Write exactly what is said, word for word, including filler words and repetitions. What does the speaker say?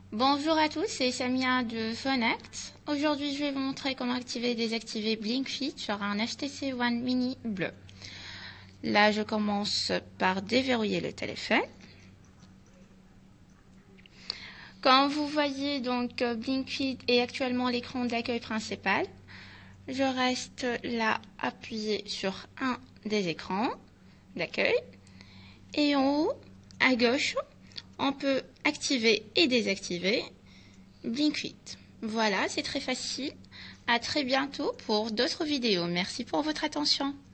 Bonjour à tous, c'est Samia de PhoneAct. Aujourd'hui, je vais vous montrer comment activer et désactiver BlinkFit sur un H T C One Mini bleu. Là, je commence par déverrouiller le téléphone. Comme vous voyez, donc BlinkFit est actuellement l'écran d'accueil principal. Je reste là appuyé sur un des écrans d'accueil. Et en haut, à gauche, on peut activer et désactiver BlinkFit. Voilà, c'est très facile. À très bientôt pour d'autres vidéos. Merci pour votre attention.